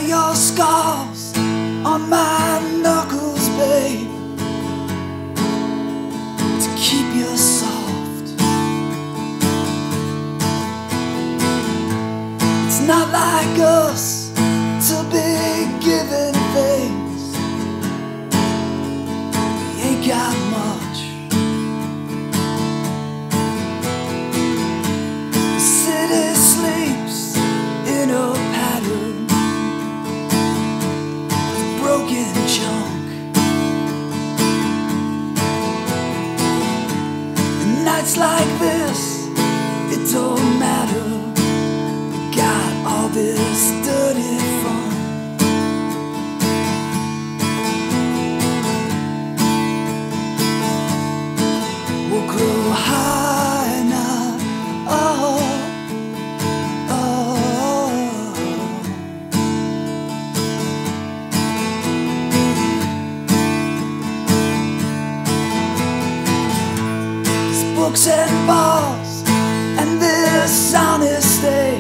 your scars on my knuckles, babe, to keep you soft. It's not like us to be giving things. We ain't got much. The city sleeps in a pattern of broken junk. And nights like this, it don't matter. We got all this dirty fun. We'll grow high now. Oh, oh. These books and bars and this honesty,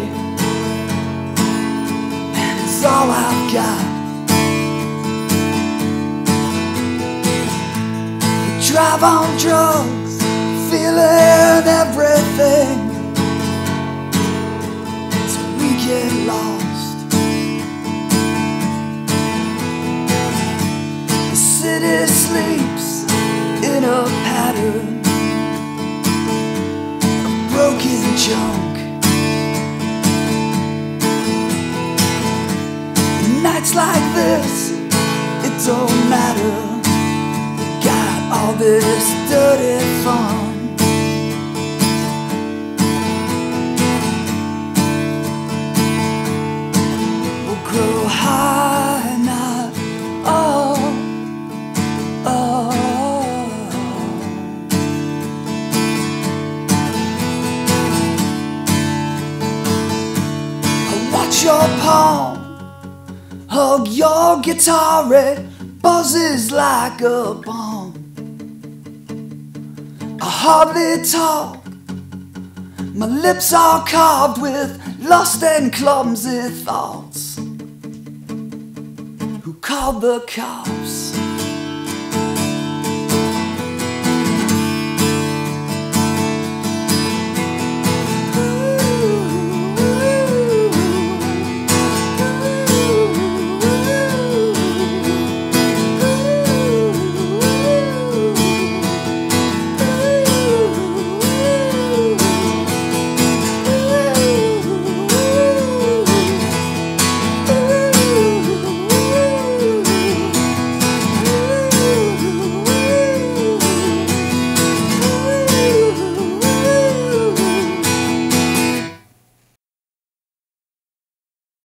and it's all I've got. We drive on drugs, feeling everything, till we get lost. The city sleeps in a pattern of broken junk. And nights like this, it don't matter. We got all this dirty fun. Grow high now. Oh, oh. I watch your palm hug your guitar, it buzzes like a bomb. I hardly talk, my lips are carved with lost and clumsy thoughts. Who called the cops?